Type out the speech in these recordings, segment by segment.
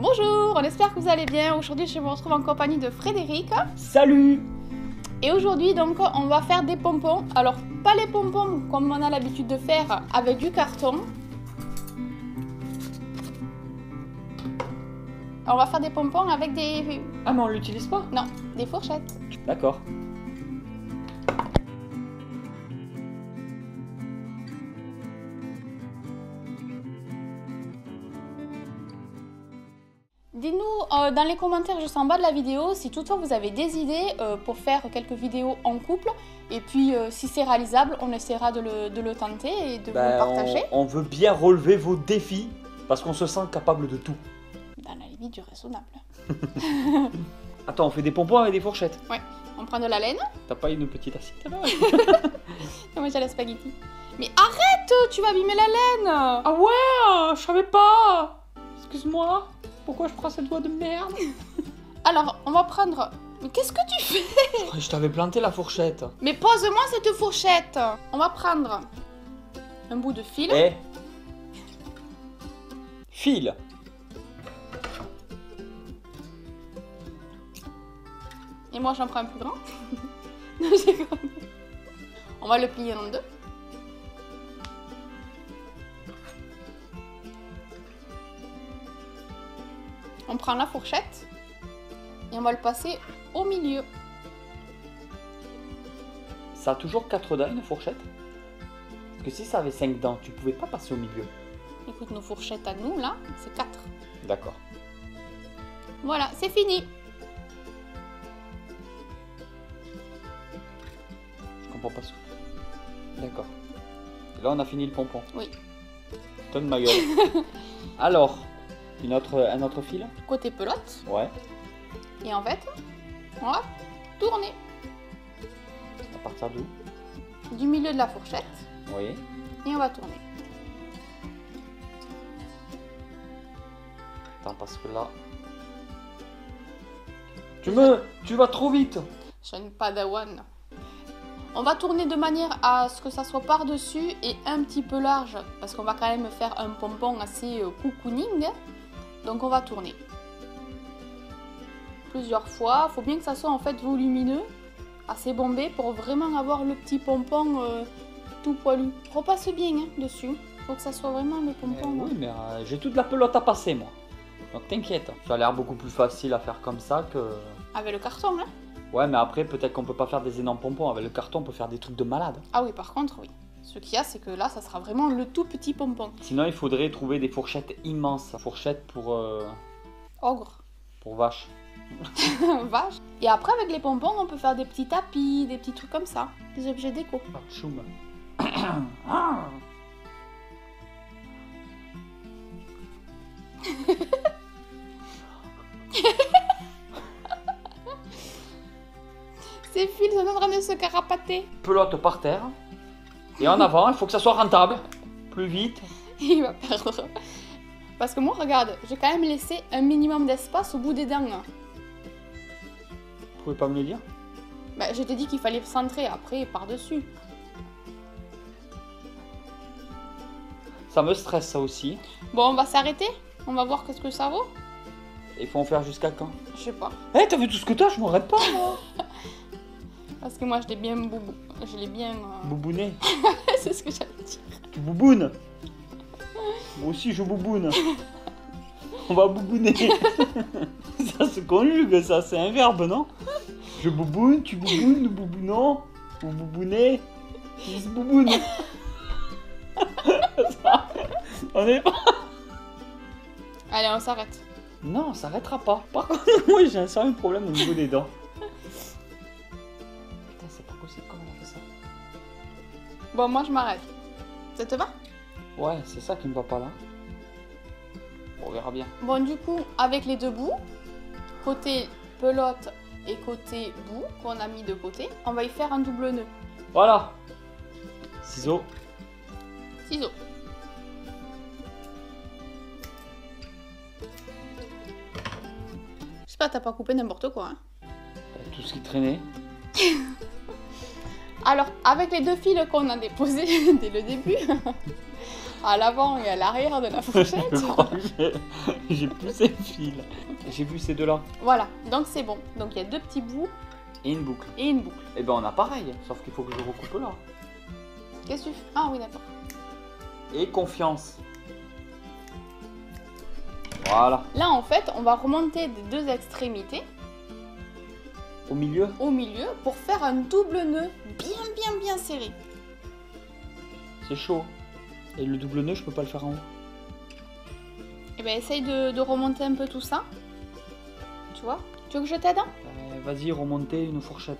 Bonjour, on espère que vous allez bien. Aujourd'hui, je vous retrouve en compagnie de Frédéric. Salut! Et aujourd'hui, donc, on va faire des pompons. Alors, pas les pompons comme on a l'habitude de faire avec du carton. On va faire des pompons avec des... Ah mais on l'utilise pas? Non, des fourchettes. D'accord. Dites-nous dans les commentaires juste en bas de la vidéo si toutefois vous avez des idées pour faire quelques vidéos en couple. Et puis si c'est réalisable, on essaiera de le tenter et de vous le partager. On veut bien relever vos défis parce qu'on se sent capable de tout. Dans la limite du raisonnable. Attends, on fait des pompons avec des fourchettes. Ouais, on prend de la laine. T'as pas une petite assiette là? Non, moi j'ai la spaghetti. Mais arrête, tu vas abîmer la laine. Ah ouais, je savais pas. Excuse-moi. Pourquoi je prends cette voie de merde? Alors, on va prendre... Mais qu'est-ce que tu fais? Je t'avais planté la fourchette. Mais pose-moi cette fourchette. On va prendre un bout de fil. Eh, fil. Et moi j'en prends un plus grand. Non, je déconne. On va le plier en deux. On prend la fourchette et on va le passer au milieu. Ça a toujours 4 dents une fourchette? Parce que si ça avait 5 dents, tu pouvais pas passer au milieu. Écoute, nos fourchettes à nous là, c'est 4. D'accord. Voilà, c'est fini. Je comprends pas ce que... D'accord. Et là on a fini le pompon. Oui. Tonne ma gueule. Alors, un autre fil? Côté pelote. Ouais. Et en fait, on va tourner À partir d'où? du milieu de la fourchette Oui. et on va tourner. Attends, parce que là... Tu vas trop vite. Je suis une padawan. On va tourner de manière à ce que ça soit par-dessus et un petit peu large parce qu'on va quand même faire un pompon assez cocooning. Donc on va tourner plusieurs fois. Il faut bien que ça soit en fait volumineux, assez bombé pour vraiment avoir le petit pompon tout poilu. Repasse bien hein, dessus. Faut que ça soit vraiment le pompon. Oui, mais j'ai toute la pelote à passer, moi. Donc t'inquiète. Ça a l'air beaucoup plus facile à faire comme ça que... Avec le carton, hein. Ouais, mais après, peut-être qu'on peut pas faire des énormes pompons. Avec le carton, on peut faire des trucs de malade. Ah oui, par contre, oui. Ce qu'il y a, c'est que là, ça sera vraiment le tout petit pompon. Sinon, il faudrait trouver des fourchettes immenses. Fourchettes pour... Ogre. pour vache. Vache. Et après, avec les pompons, on peut faire des petits tapis, des petits trucs comme ça. Des objets déco. Ah, choum. Ces fils sont en train de se carapater. Pelote par terre. Et en avant, il faut que ça soit rentable. Plus vite. Il va perdre. Parce que moi, regarde, j'ai quand même laissé un minimum d'espace au bout des dents. Vous pouvez pas me le dire? Bah, je t'ai dit qu'il fallait centrer après par-dessus. Ça me stresse, ça aussi. Bon, on va s'arrêter. On va voir qu'est-ce que ça vaut. Il faut en faire jusqu'à quand? Je sais pas. Eh, t'as vu tout ce que t'as? Je m'arrête pas, moi. Parce que moi, je l'ai bien boubou. Je l'ai bien... Boubouné. C'est ce que j'allais dire. Tu boubounes. Moi aussi, je bouboune. On va boubouner. Ça se conjugue, ça. C'est un verbe, non? Je bouboune, tu boubounes, nous boubounons. Vous boubounez. Ils se boubounent. Ça, on est pas... Allez, on s'arrête. Non, on s'arrêtera pas. Par contre, moi, j'ai un sérieux problème au niveau des dents. Putain, c'est pas possible comment on a fait ça. Bon, moi, je m'arrête. Ça te va? Ouais, c'est ça qui me va pas là. Bon, on verra bien. Bon, du coup, avec les deux bouts, côté pelote et côté bout qu'on a mis de côté, on va y faire un double nœud. Voilà. Ciseaux. Ciseaux. J'espère que t'as pas coupé n'importe quoi. Hein. Tout ce qui traînait. Alors, avec les deux fils qu'on a déposés dès le début, à l'avant et à l'arrière de la fourchette. Je crois que j'ai plus ces fils. J'ai vu ces deux-là. Voilà, donc c'est bon. Donc il y a 2 petits bouts Et une boucle. et une boucle. Et ben on a pareil, sauf qu'il faut que je recoupe là. Qu'est-ce que tu fais? Ah oui, d'accord. Et confiance. Voilà. Là, en fait, on va remonter des 2 extrémités Au milieu. au milieu pour faire un double nœud bien serré. C'est chaud. Et le double nœud, je peux pas le faire en haut. Et ben essaye de remonter un peu tout ça. Tu vois? Tu veux que je t'aide? Vas-y, remonter une fourchette.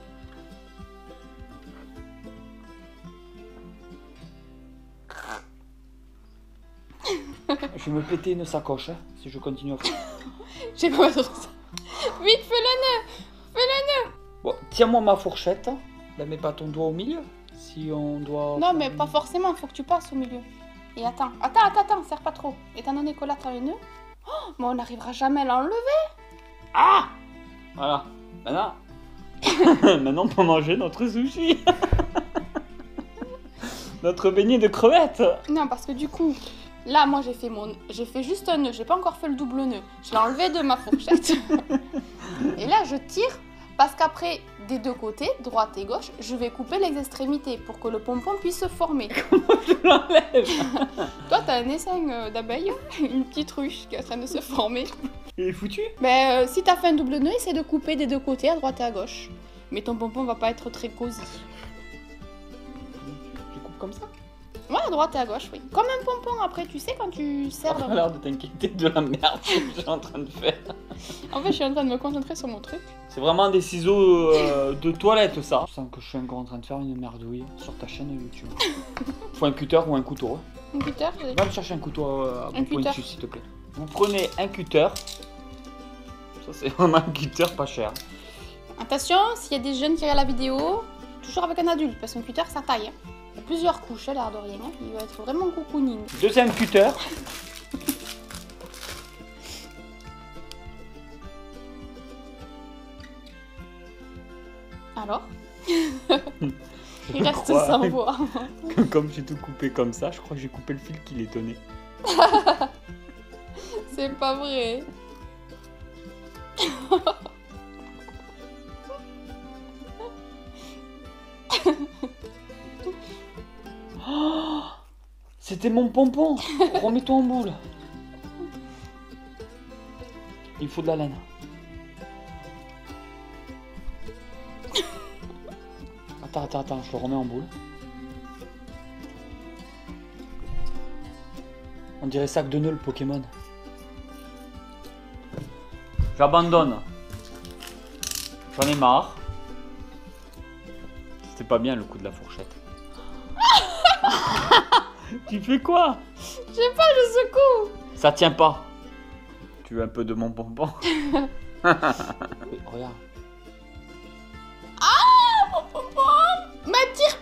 Je vais me péter une sacoche si je continue à faire. Je sais pas mettre ça. Vite, fais le nœud! Bon, tiens-moi ma fourchette. Là, mets pas ton doigt au milieu. Si on doit. Non, mais pas forcément, faut que tu passes au milieu. Et attends, serre pas trop. Étant donné que là, t'as le nœud, oh, mais on n'arrivera jamais à l'enlever. Ah! Voilà. Maintenant. Maintenant, on peut manger notre sushi. Notre beignet de crevettes. Non, parce que du coup, là, moi, j'ai fait juste un nœud. J'ai pas encore fait le double nœud. Je l'ai enlevé de ma fourchette. Et là, je tire parce qu'après, des 2 côtés, droite et gauche, je vais couper les extrémités pour que le pompon puisse se former. Je l'enlève. Toi, t'as un essaim d'abeille, une petite ruche qui est en train de se former. Il est foutu. Mais si t'as fait un double nœud, essaie de couper des 2 côtés, à droite et à gauche. Mais ton pompon va pas être très cosy. Je coupe comme ça. Ouais, à droite et à gauche, oui. Comme un pompon après, tu sais, quand tu serres T'as dans... l'air de t'inquiéter de la merde que je suis en train de faire. En fait, je suis en train de me concentrer sur mon truc. C'est vraiment des ciseaux de toilette, ça. Je sens que je suis encore en train de faire une merdouille sur ta chaîne YouTube. Faut un cutter ou un couteau. Hein. Un cutter, Va me chercher un couteau à bout cutter. pointu, s'il te plaît. Vous prenez un cutter. Ça, c'est vraiment un cutter pas cher. Attention, s'il y a des jeunes qui regardent la vidéo, toujours avec un adulte, parce qu'un cutter, ça taille. Hein. Il y a plusieurs couches, l'air de rien. Hein. Il va être vraiment cocooning. Deuxième cutter. Alors Je Il reste crois sans voix. que comme j'ai tout coupé comme ça, je crois que j'ai coupé le fil qui les tenait. C'est pas vrai. Oh, c'était mon pompon. Remets-toi en boule. Il faut de la laine. Attends, je le remets en boule. On dirait sac de nœuds le Pokémon. J'abandonne. J'en ai marre. C'était pas bien le coup de la fourchette. Tu fais quoi? Je sais pas, je secoue. Ça tient pas. Tu veux un peu de mon pompon? Oui, regarde. Ah, mon pompon. Mais tire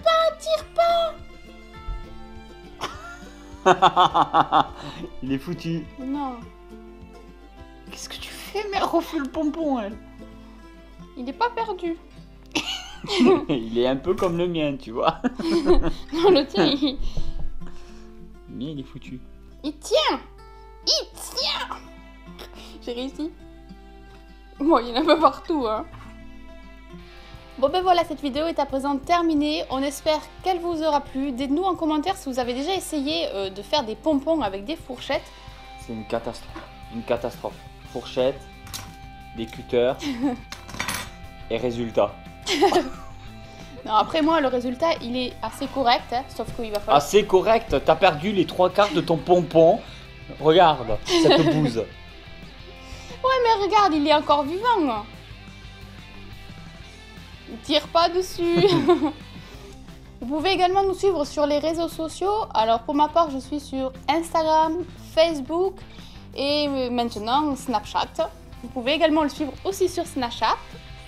pas. Il est foutu. Non, Qu'est-ce que tu fais? Mais refais le pompon, elle. il est pas perdu. Il est un peu comme le mien, tu vois. Non, le tien, Le mien, il est foutu. il tient. J'ai réussi. Bon, il y en a un peu partout, hein. Bon ben voilà, cette vidéo est à présent terminée. On espère qu'elle vous aura plu. Dites-nous en commentaire si vous avez déjà essayé de faire des pompons avec des fourchettes. C'est une catastrophe. Une catastrophe. Fourchette, des cutters et résultat. Non, après moi, le résultat, il est assez correct, hein, sauf qu'il va falloir... Ah, c'est correct. T'as perdu les 3/4 de ton pompon. Regarde, cette bouse. Ouais, mais regarde, il est encore vivant. Ne tire pas dessus. Vous pouvez également nous suivre sur les réseaux sociaux. Alors pour ma part, je suis sur Instagram, Facebook et maintenant Snapchat. Vous pouvez également le suivre aussi sur Snapchat,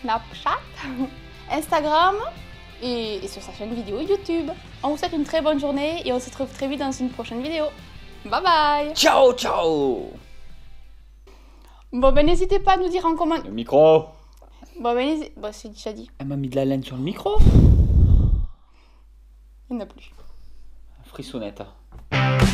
Instagram et sur sa chaîne vidéo YouTube. On vous souhaite une très bonne journée et on se retrouve très vite dans une prochaine vidéo. Bye bye. Ciao, ciao. Bon ben n'hésitez pas à nous dire en commentaire. Le micro. Bon ben c'est déjà dit. Elle m'a mis de la laine sur le micro. Il n'y en a plus. Frissonnette.